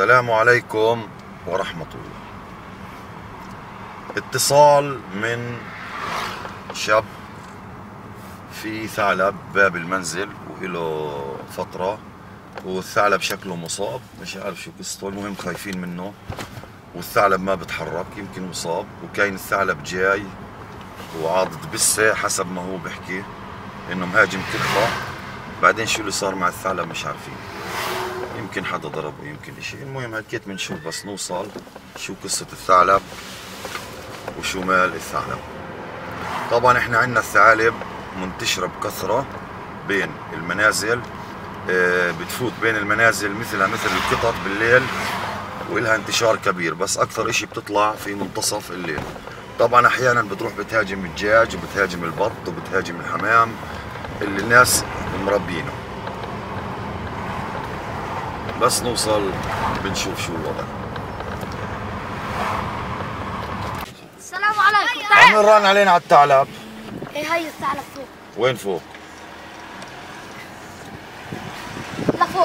السلام عليكم ورحمة الله. اتصال من شاب في ثعلب باب المنزل وإله فترة، والثعلب شكله مصاب، مش عارف شو قصته، المهم خايفين منه والثعلب ما بتحرك، يمكن مصاب، وكاين الثعلب جاي وعاضد بسه حسب ما هو بحكي انه مهاجم كتفه. بعدين شو اللي صار مع الثعلب مش عارفين، يمكن حدا ضربه يمكن اشي. المهم هكيت بنشوف بس نوصل شو قصة الثعلب وشو مال الثعلب. طبعا احنا عندنا الثعالب منتشرة بكثرة بين المنازل، بتفوت بين المنازل مثل القطط بالليل وإلها انتشار كبير، بس أكثر اشي بتطلع في منتصف الليل. طبعا أحيانا بتروح بتهاجم الدجاج وبتهاجم البط وبتهاجم الحمام اللي الناس مربينه. بس نوصل بنشوف شو الوضع. السلام عليكم. عم ران علينا على الثعلب. ايه هي الثعلب فوق. وين فوق؟ لفوق.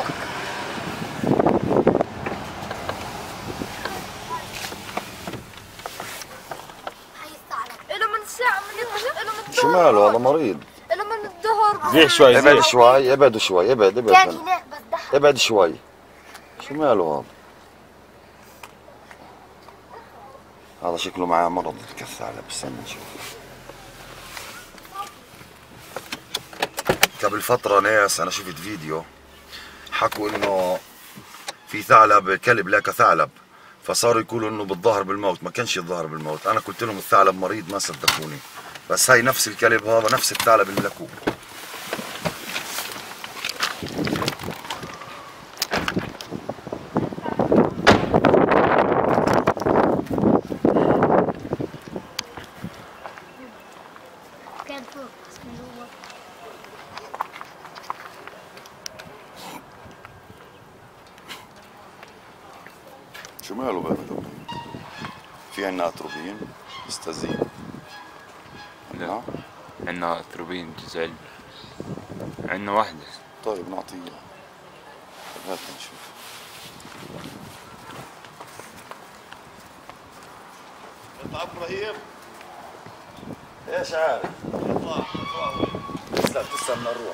هي الثعلب. إله من الساعة إله من الظهر. شو ماله هذا مريض؟ إله من الظهر. زيح شوي، ابعد شوي، ابعدوا شوي، ابعد كان هناك بس دحر. ابعد شوي. شو ماله هذا شكله معاه مرض الثعلب. استنى نشوف. قبل فترة ناس أنا شفت فيديو حكوا إنه في ثعلب، كلب لاقى ثعلب، فصاروا يقولوا إنه بالظاهر بالموت. ما كانش الظاهر بالموت، أنا قلت لهم الثعلب مريض ما صدقوني، بس هاي نفس الكلب، هذا نفس الثعلب اللي لقوه. كان فوق بس من جوا. شو ماله بهذا؟ في عنا اتروبين مستزين. لا عندنا اتروبين جزء علبة، عندنا واحدة. طيب نعطيها. هات نشوف. يطلع ابراهيم. ايش عارف؟ يطلع لسه بدنا نروح.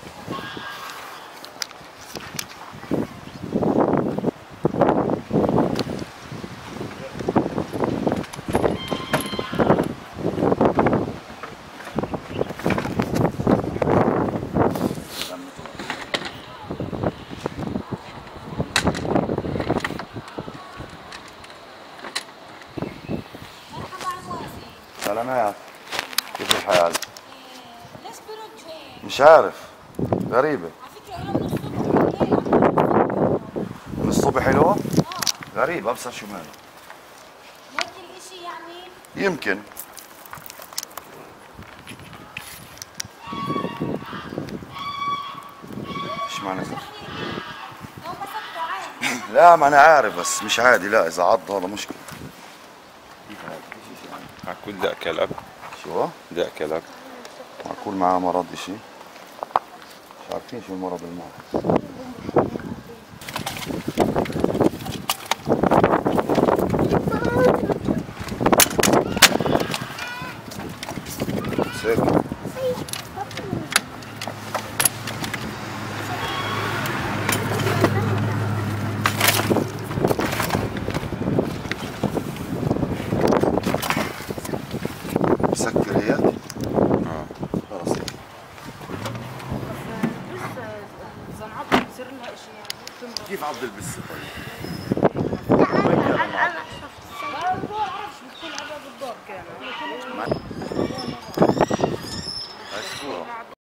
سلامات، كيف الحال؟ ليش برد هيك؟ مش عارف، غريبة. على فكرة أنا من الصبح من الصبح حلوة؟ غريبة، ابصر شو ماله. هيك الإشي يعني يمكن. ايش معنى كده؟ لو مسكته عادي. لا ما انا عارف بس مش عادي، لا اذا عض هذا مشكلة. معقول ده كلب؟ شو؟ ده كلب؟ معقول معاه مرض اشي؟ مش عارفين شو المرض اللي معه. سير. مسكر هي؟ خلص. إذا انعض بصير لها إشي يعني. كيف عض البسة؟